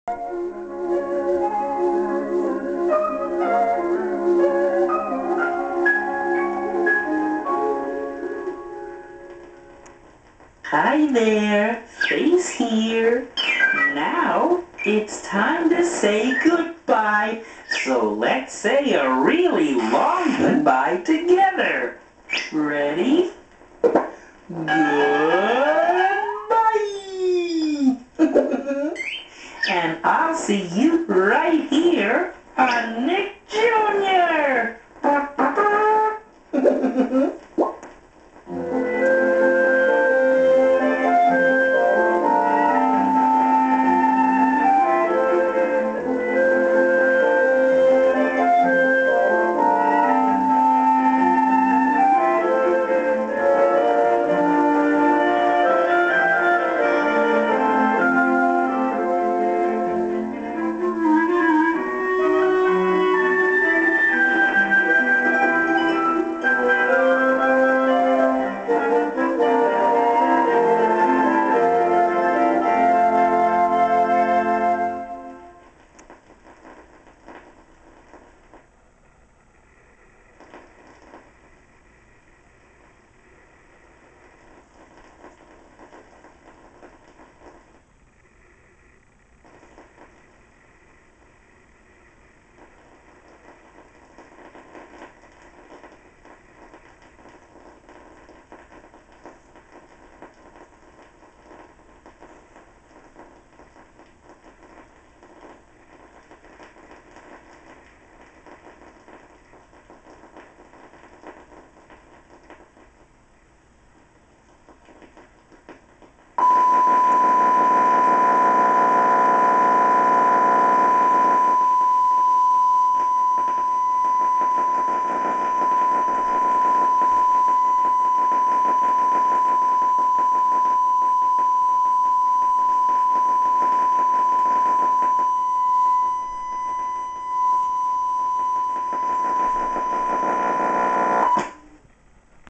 Hi there, Face here. Now it's time to say goodbye. So let's say a really long goodbye together. Ready? Goodbye! And I'll see you right here on Nick Jr.